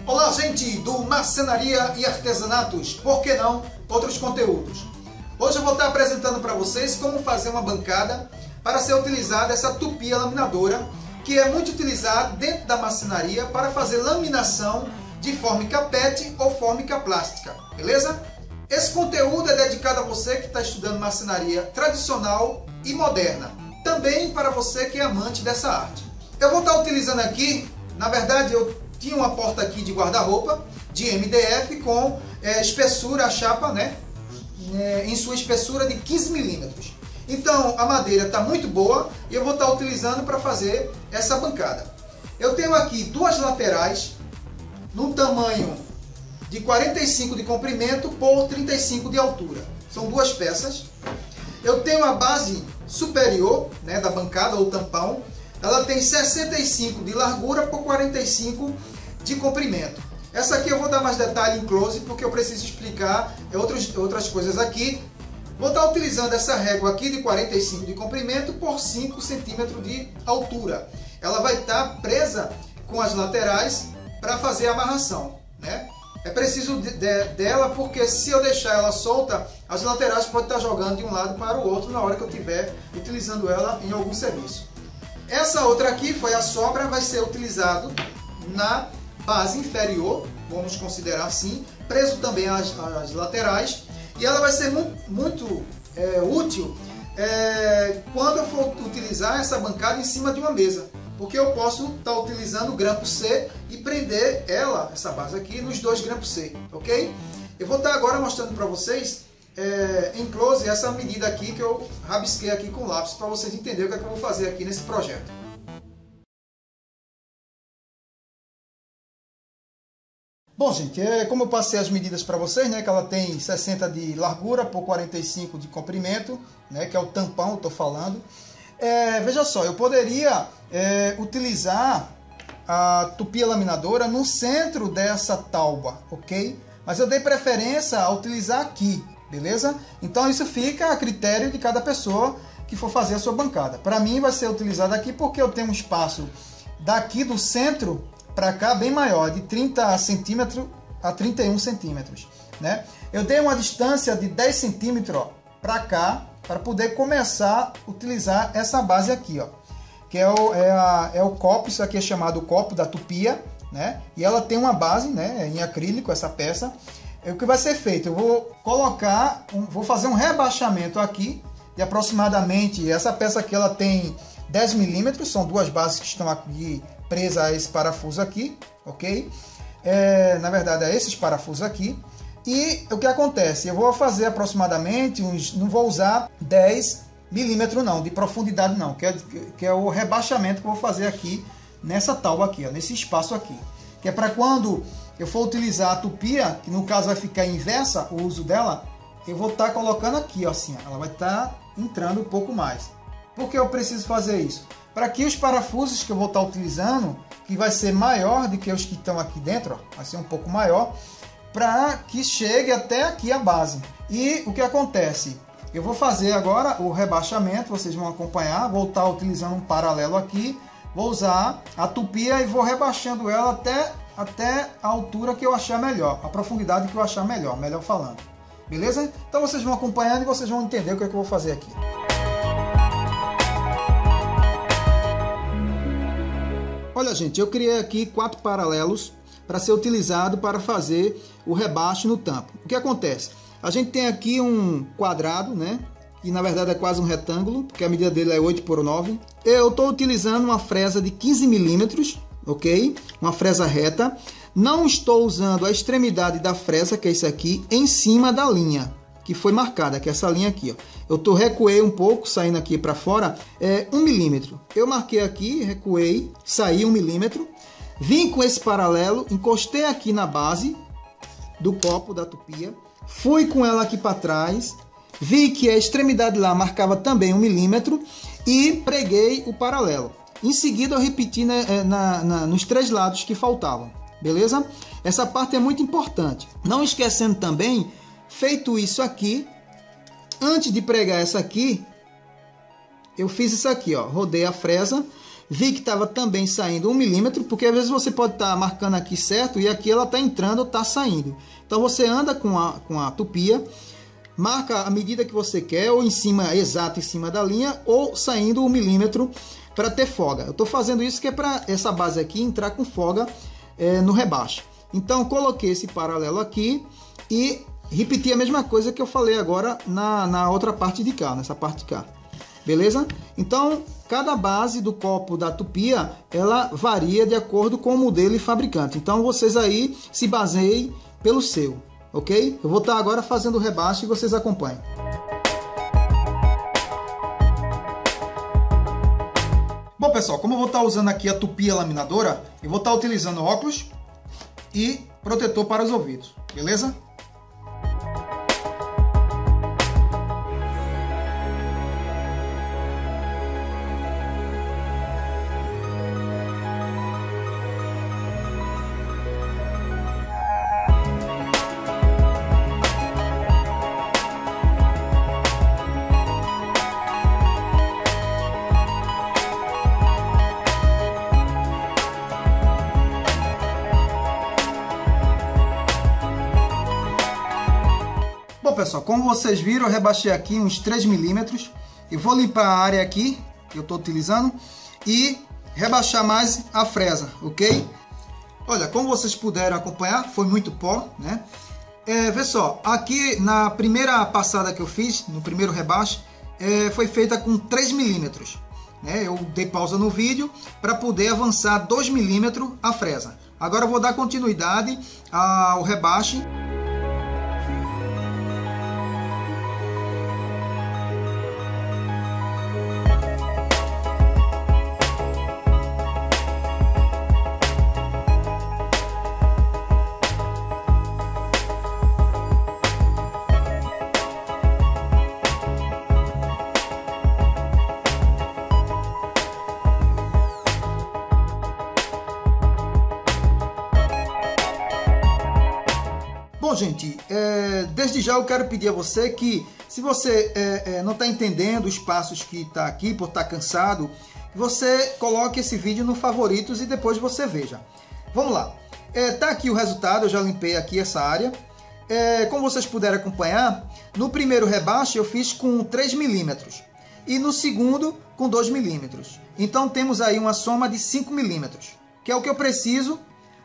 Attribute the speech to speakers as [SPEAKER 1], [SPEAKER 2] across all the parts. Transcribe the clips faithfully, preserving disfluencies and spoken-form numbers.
[SPEAKER 1] Olá, gente do Marcenaria e Artesanatos, por que não outros conteúdos? Hoje eu vou estar apresentando para vocês como fazer uma bancada para ser utilizada essa tupia laminadora, que é muito utilizada dentro da marcenaria para fazer laminação de fórmica P E T ou fórmica plástica, beleza? Esse conteúdo é dedicado a você que está estudando marcenaria tradicional e moderna, também para você que é amante dessa arte. Eu vou estar utilizando aqui, na verdade eu tinha uma porta aqui de guarda-roupa de M D F com é, espessura, a chapa, né, é, em sua espessura de quinze milímetros. Então a madeira está muito boa e eu vou estar utilizando para fazer essa bancada. Eu tenho aqui duas laterais no tamanho de quarenta e cinco de comprimento por trinta e cinco de altura. São duas peças. Eu tenho a base superior, né, da bancada ou tampão. Ela tem sessenta e cinco de largura por quarenta e cinco de comprimento. Essa aqui eu vou dar mais detalhe em close porque eu preciso explicar outras, outras coisas aqui. Vou estar utilizando essa régua aqui de quarenta e cinco de comprimento por cinco centímetros de altura. Ela vai estar presa com as laterais para fazer a amarração, né? É preciso de, de, dela porque se eu deixar ela solta, as laterais podem estar jogando de um lado para o outro na hora que eu estiver utilizando ela em algum serviço. Essa outra aqui foi a sobra, vai ser utilizado na base inferior, vamos considerar assim, preso também as, as laterais, e ela vai ser muito, muito é, útil é, quando eu for utilizar essa bancada em cima de uma mesa, porque eu posso estar utilizando o grampo C e prender ela, essa base aqui, nos dois grampos C, ok? Eu vou estar agora mostrando para vocês É, em close essa medida aqui que eu rabisquei aqui com lápis para vocês entenderem o que é que eu vou fazer aqui nesse projeto. Bom, gente, é, como eu passei as medidas para vocês, né, que ela tem sessenta de largura por quarenta e cinco de comprimento, né, que é o tampão, eu estou falando. É, veja só, eu poderia é, utilizar a tupia laminadora no centro dessa tauba, ok? Mas eu dei preferência a utilizar aqui. Beleza? Então isso fica a critério de cada pessoa que for fazer a sua bancada. Para mim vai ser utilizado aqui porque eu tenho um espaço daqui do centro para cá bem maior, de trinta centímetros a trinta e um centímetros, né? Eu dei uma distância de dez centímetros para cá para poder começar a utilizar essa base aqui, ó, que é o, é, a, é o copo, isso aqui é chamado copo da tupia, né? E ela tem uma base, né, em acrílico, essa peça. O que vai ser feito? Eu vou colocar, um, vou fazer um rebaixamento aqui de aproximadamente, essa peça aqui ela tem dez milímetros, são duas bases que estão aqui presas a esse parafuso aqui, ok? É, na verdade é esses parafusos aqui. E o que acontece? Eu vou fazer aproximadamente, uns, não vou usar dez milímetros não, de profundidade não, que é, que é o rebaixamento que eu vou fazer aqui nessa tábua aqui, ó, nesse espaço aqui. Que é para quando eu for utilizar a tupia, que no caso vai ficar inversa o uso dela, eu vou estar tá colocando aqui, ó, assim, ó, ela vai estar tá entrando um pouco mais. Por que eu preciso fazer isso? Para que os parafusos que eu vou estar tá utilizando, que vai ser maior do que os que estão aqui dentro, ó, vai ser um pouco maior, para que chegue até aqui a base. E o que acontece? Eu vou fazer agora o rebaixamento, vocês vão acompanhar, vou estar tá utilizando um paralelo aqui, vou usar a tupia e vou rebaixando ela até, até a altura que eu achar melhor, a profundidade que eu achar melhor, melhor falando. Beleza? Então vocês vão acompanhando e vocês vão entender o que é que eu vou fazer aqui. Olha, gente, eu criei aqui quatro paralelos para ser utilizado para fazer o rebaixo no tampo. O que acontece? A gente tem aqui um quadrado, né? Que na verdade é quase um retângulo, porque a medida dele é oito por nove. Eu estou utilizando uma fresa de quinze milímetros, ok? Uma fresa reta. Não estou usando a extremidade da fresa, que é isso aqui, em cima da linha que foi marcada, que é essa linha aqui, ó. Eu tô, recuei um pouco, saindo aqui para fora, é um milímetro. Eu marquei aqui, recuei, saí um milímetro. Vim com esse paralelo, encostei aqui na base do copo da tupia. Fui com ela aqui para trás. Vi que a extremidade lá marcava também um milímetro e preguei o paralelo. Em seguida eu repeti né, na, na, nos três lados que faltavam, beleza? Essa parte é muito importante. Não esquecendo também, feito isso aqui, antes de pregar essa aqui, eu fiz isso aqui, ó, rodei a fresa vi que estava também saindo um milímetro, porque às vezes você pode estar tá marcando aqui certo e aqui ela está entrando ou está saindo. Então você anda com a, com a tupia, marca a medida que você quer, ou em cima, exato em cima da linha, ou saindo um milímetro para ter folga. Eu estou fazendo isso que é para essa base aqui entrar com folga é, no rebaixo. Então coloquei esse paralelo aqui e repeti a mesma coisa que eu falei agora na, na outra parte de cá, nessa parte de cá. Beleza? Então, cada base do copo da tupia, ela varia de acordo com o modelo e fabricante. Então, vocês aí se baseiem pelo seu, ok? Eu vou estar agora fazendo o rebaixo e vocês acompanhem. Bom, pessoal, como eu vou estar usando aqui a tupia laminadora, eu vou estar utilizando óculos e protetor para os ouvidos, beleza? Bom, pessoal, como vocês viram, eu rebaixei aqui uns três milímetros. Eu vou limpar a área aqui que eu estou utilizando e rebaixar mais a fresa, ok? Olha, como vocês puderam acompanhar, foi muito pó, né? É, vê só, aqui na primeira passada que eu fiz, no primeiro rebaixo, é, foi feita com três milímetros. Né? Eu dei pausa no vídeo para poder avançar dois milímetros a fresa. Agora eu vou dar continuidade ao rebaixo. Bom, gente, é, desde já eu quero pedir a você que, se você é, é, não está entendendo os passos que está aqui, por estar tá cansado, você coloque esse vídeo no favoritos e depois você veja. Vamos lá. É, tá aqui o resultado, eu já limpei aqui essa área. É, como vocês puderam acompanhar, no primeiro rebaixo eu fiz com três milímetros e no segundo com dois milímetros. Então temos aí uma soma de cinco milímetros, que é o que eu preciso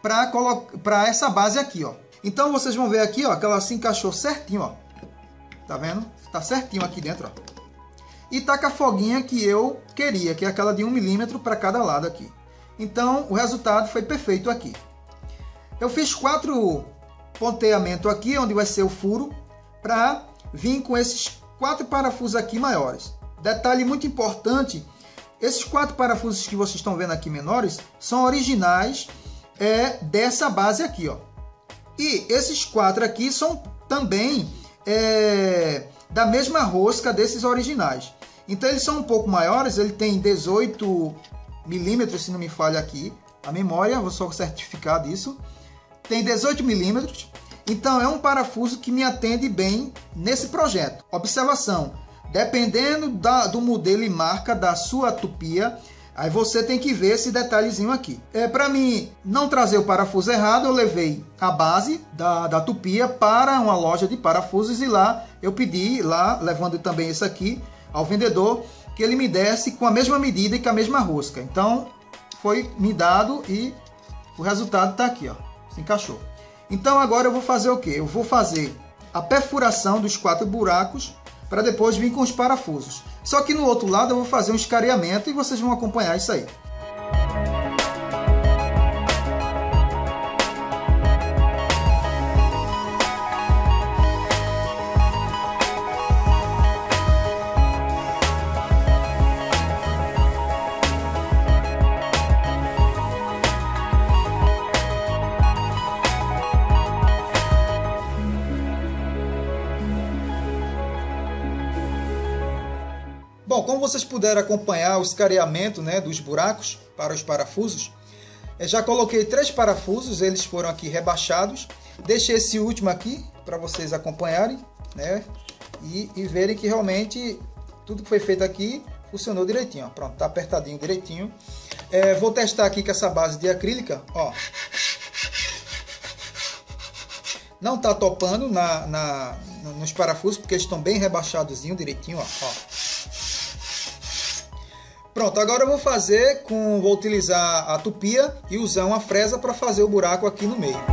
[SPEAKER 1] para essa base aqui, ó. Então vocês vão ver aqui, ó, que ela se encaixou certinho, ó. Tá vendo? Tá certinho aqui dentro, ó. E tá com a folguinha que eu queria, que é aquela de um milímetro para cada lado aqui. Então o resultado foi perfeito aqui. Eu fiz quatro ponteamentos aqui, onde vai ser o furo, para vir com esses quatro parafusos aqui maiores. Detalhe muito importante, esses quatro parafusos que vocês estão vendo aqui menores, são originais é, dessa base aqui, ó. E esses quatro aqui são também é, da mesma rosca desses originais. Então eles são um pouco maiores, ele tem dezoito milímetros, se não me falha aqui a memória, vou só certificar disso. Tem dezoito milímetros, então é um parafuso que me atende bem nesse projeto. Observação, dependendo da, do modelo e marca da sua tupia, aí você tem que ver esse detalhezinho aqui. É, para mim não trazer o parafuso errado, eu levei a base da, da tupia para uma loja de parafusos e lá eu pedi, lá levando também esse aqui ao vendedor, que ele me desse com a mesma medida e com a mesma rosca. Então foi me dado e o resultado está aqui, ó, se encaixou. Então agora eu vou fazer o que? Eu vou fazer a perfuração dos quatro buracos para depois vir com os parafusos. Só que no outro lado eu vou fazer um escareamento e vocês vão acompanhar isso aí. Bom, como vocês puderam acompanhar o escareamento, né, dos buracos para os parafusos, eu já coloquei três parafusos, eles foram aqui rebaixados. Deixei esse último aqui para vocês acompanharem, né, e, e verem que realmente tudo que foi feito aqui funcionou direitinho. Ó. Pronto, tá apertadinho direitinho. É, vou testar aqui com essa base de acrílica, ó. Não tá topando na, na, nos parafusos, porque eles estão bem rebaixadozinho, direitinho, ó, ó. Pronto, agora eu vou fazer com, vou utilizar a tupia e usar uma fresa para fazer o buraco aqui no meio.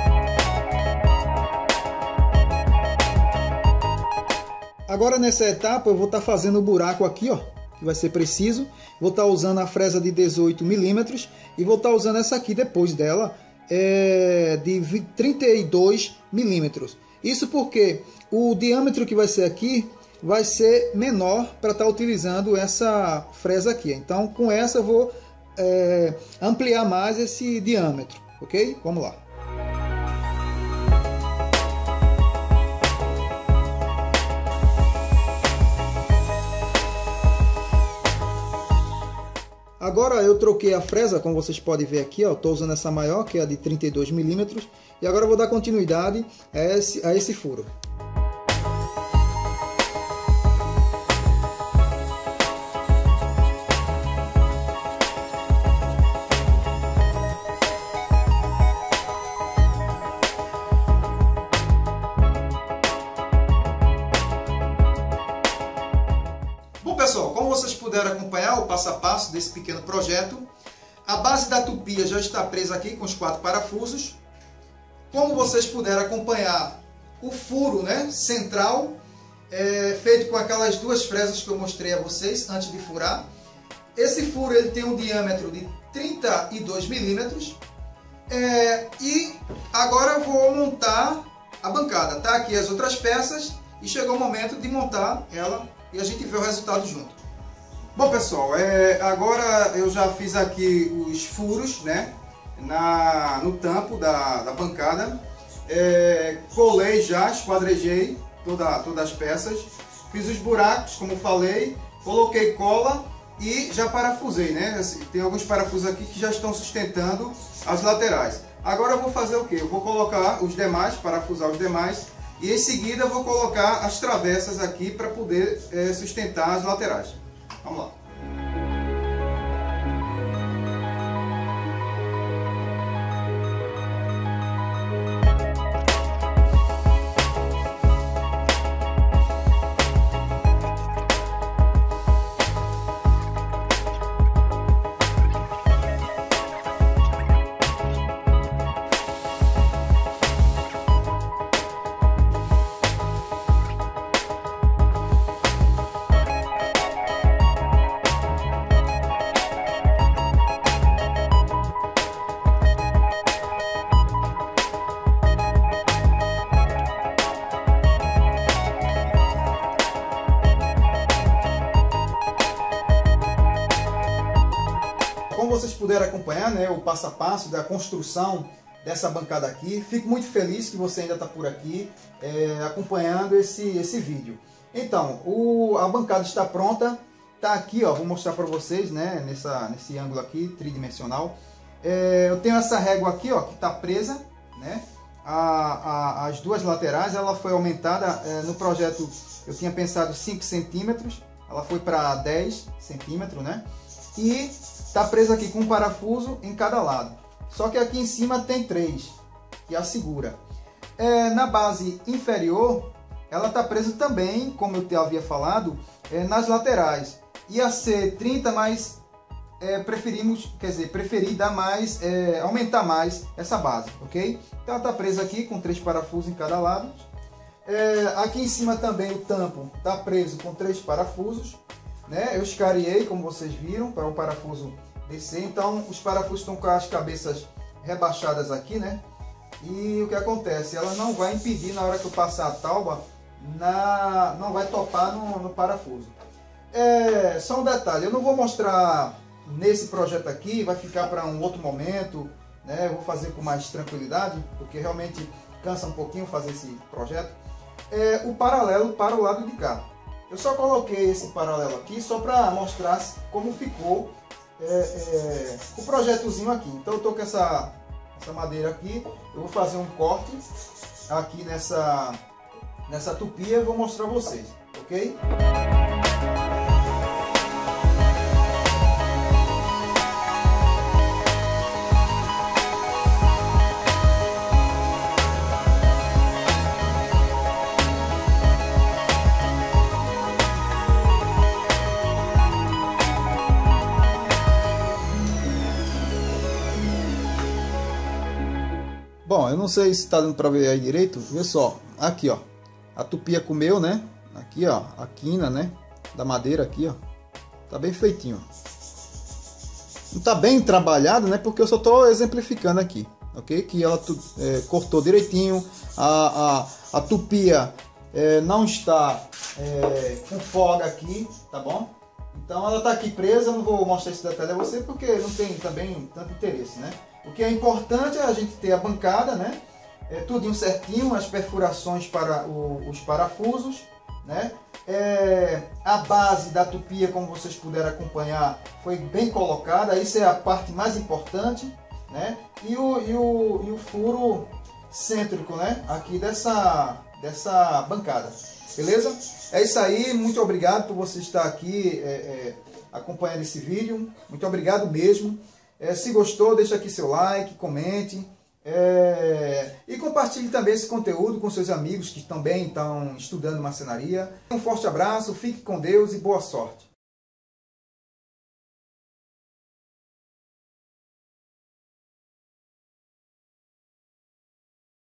[SPEAKER 1] Agora nessa etapa eu vou estar fazendo o buraco aqui, ó, que vai ser preciso. Vou estar usando a fresa de dezoito milímetros e vou estar usando essa aqui depois dela, é, de trinta e dois milímetros. Isso porque o diâmetro que vai ser aqui vai ser menor para estar utilizando essa fresa aqui. Então com essa eu vou é, ampliar mais esse diâmetro, ok? Vamos lá. Agora eu troquei a fresa, como vocês podem ver aqui, ó, estou usando essa maior, que é a de trinta e dois milímetros, e agora eu vou dar continuidade a esse, a esse furo. Pessoal, como vocês puderam acompanhar o passo a passo desse pequeno projeto, a base da tupia já está presa aqui com os quatro parafusos. Como vocês puderam acompanhar, o furo, né, central é feito com aquelas duas fresas que eu mostrei a vocês antes de furar. Esse furo ele tem um diâmetro de trinta e dois milímetros. É, e agora eu vou montar a bancada. Tá aqui as outras peças e chegou o momento de montar ela e a gente vê o resultado junto. Bom pessoal, é, agora eu já fiz aqui os furos, né, na, no tampo da, da bancada. É, colei já, esquadrejei toda, todas as peças. Fiz os buracos, como falei, coloquei cola e já parafusei, né? Tem alguns parafusos aqui que já estão sustentando as laterais. Agora eu vou fazer o que? Eu vou colocar os demais, parafusar os demais. E em seguida eu vou colocar as travessas aqui para poder é, sustentar as laterais. Vamos lá. Como vocês puderam acompanhar, né, o passo a passo da construção dessa bancada aqui, fico muito feliz que você ainda está por aqui é, acompanhando esse, esse vídeo. Então, o, a bancada está pronta, está aqui, ó, vou mostrar para vocês, né, nessa, nesse ângulo aqui, tridimensional. É, eu tenho essa régua aqui, ó, que está presa, né, a, a, as duas laterais, ela foi aumentada, é, no projeto eu tinha pensado cinco centímetros, ela foi para dez centímetros, né, e está presa aqui com um parafuso em cada lado. Só que aqui em cima tem três, que a segura. É, na base inferior, ela está presa também, como eu havia falado, é, nas laterais. Ia ser trinta, mas é, preferimos, quer dizer, preferi dar mais, é, aumentar mais essa base, ok? Então ela está presa aqui com três parafusos em cada lado. É, aqui em cima também o tampo está preso com três parafusos, né? Eu escariei, como vocês viram, para o parafuso descer. Então os parafusos estão com as cabeças rebaixadas aqui, né? E o que acontece? Ela não vai impedir na hora que eu passar a tauba, na... não vai topar no, no parafuso. É, só um detalhe, eu não vou mostrar nesse projeto aqui, vai ficar para um outro momento, né? Eu vou fazer com mais tranquilidade, porque realmente cansa um pouquinho fazer esse projeto. É, o paralelo para o lado de cá. Eu só coloquei esse paralelo aqui só para mostrar como ficou é, é, o projetozinho aqui. Então eu estou com essa, essa madeira aqui, eu vou fazer um corte aqui nessa, nessa tupia e vou mostrar a vocês, ok? Bom, eu não sei se está dando para ver aí direito. Vê só, aqui ó, a tupia comeu, né? Aqui ó, a quina, né? Da madeira aqui ó, tá bem feitinho. Não tá bem trabalhado, né? Porque eu só tô exemplificando aqui, ok? Que ela é, cortou direitinho, a, a, a tupia é, não está é, com folga aqui, tá bom? Então ela tá aqui presa, eu não vou mostrar esse detalhe a você porque não tem também tanto interesse, né? O que é importante é a gente ter a bancada, né? É, tudinho certinho, as perfurações para o, os parafusos, né? É, a base da tupia, como vocês puderam acompanhar, foi bem colocada. Isso é a parte mais importante, né? E o, e o, e o furo cêntrico, né? Aqui dessa, dessa bancada, beleza? É isso aí, muito obrigado por você estar aqui é, é, acompanhando esse vídeo. Muito obrigado mesmo. É, se gostou, deixa aqui seu like, comente. É, e compartilhe também esse conteúdo com seus amigos que também estão estudando marcenaria. Um forte abraço, fique com Deus e boa sorte.